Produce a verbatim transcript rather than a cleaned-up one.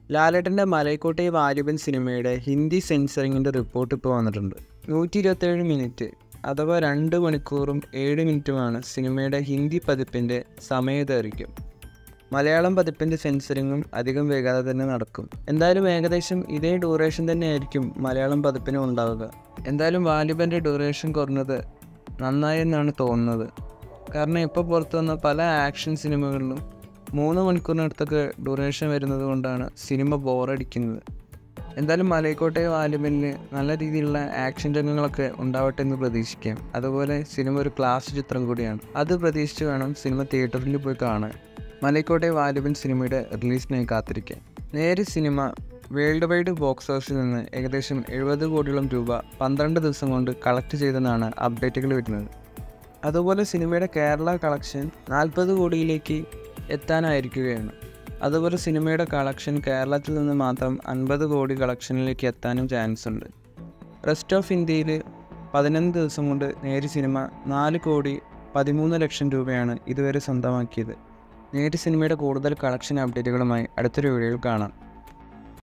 ലാലേട്ടൻ്റെ മലൈക്കോട്ടെ വാലിബൻ സിനിമയുടെ ഹിന്ദി സെൻസറിങ്ങിൻ്റെ റിപ്പോർട്ട് ഇപ്പോൾ വന്നിട്ടുണ്ട്. നൂറ്റി ഇരുപത്തേഴ് മിനിറ്റ് അഥവാ രണ്ട് മണിക്കൂറും ഏഴ് മിനിറ്റുമാണ് സിനിമയുടെ ഹിന്ദി പതിപ്പിൻ്റെ സമയദൈർഘ്യം. മലയാളം പതിപ്പിൻ്റെ സെൻസറിങ്ങും അധികം വൈകാതെ തന്നെ നടക്കും. എന്തായാലും ഏകദേശം ഇതേ ഡ്യൂറേഷൻ തന്നെയായിരിക്കും മലയാളം പതിപ്പിനും ഉണ്ടാവുക. എന്തായാലും വാലിബൻ്റെ ഡ്യൂറേഷൻ കുറഞ്ഞത് നന്നായി എന്നാണ് തോന്നുന്നത്. കാരണം ഇപ്പോൾ പുറത്തു വന്ന പല ആക്ഷൻ സിനിമകളിലും മൂന്ന് മണിക്കൂറിനടുത്തൊക്കെ ഡ്യൂറേഷൻ വരുന്നത് കൊണ്ടാണ് സിനിമ ബോറടിക്കുന്നത്. എന്തായാലും മലൈക്കോട്ടെ വാലിബനിൽ നല്ല രീതിയിലുള്ള ആക്ഷൻ രംഗങ്ങളൊക്കെ ഉണ്ടാവട്ടെ എന്ന് പ്രതീക്ഷിക്കാം. അതുപോലെ സിനിമ ഒരു ക്ലാസ് ചിത്രം കൂടിയാണ്. അത് പ്രതീക്ഷിച്ച് വേണം സിനിമ തിയേറ്ററിൽ പോയി കാണാൻ. മലൈക്കോട്ടെ വാലിബൻ സിനിമയുടെ റിലീസിനായി കാത്തിരിക്കാം. നേരെ സിനിമ വേൾഡ് വൈഡ് ബോക്സ് ഓഫീസിൽ നിന്ന് ഏകദേശം എഴുപത് കോടിയോളം രൂപ പന്ത്രണ്ട് ദിവസം കൊണ്ട് കളക്ട് ചെയ്തെന്നാണ് അപ്ഡേറ്റുകൾ വരുന്നത്. അതുപോലെ സിനിമയുടെ കേരള കളക്ഷൻ നാൽപ്പത് കോടിയിലേക്ക് എത്താനായിരിക്കുകയാണ്. അതുപോലെ സിനിമയുടെ കളക്ഷൻ കേരളത്തിൽ നിന്ന് മാത്രം അൻപത് കോടി കളക്ഷനിലേക്ക് എത്താനും ചാൻസ് ഉണ്ട്. റെസ്റ്റ് ഓഫ് ഇന്ത്യയിൽ പതിനൊന്ന് ദിവസം കൊണ്ട് നേരി സിനിമ നാല് കോടി പതിമൂന്ന് ലക്ഷം രൂപയാണ് ഇതുവരെ സ്വന്തമാക്കിയത്. നേരി സിനിമയുടെ കൂടുതൽ കളക്ഷൻ അപ്ഡേറ്റുകളുമായി അടുത്തൊരു വീഡിയോയിൽ കാണാം.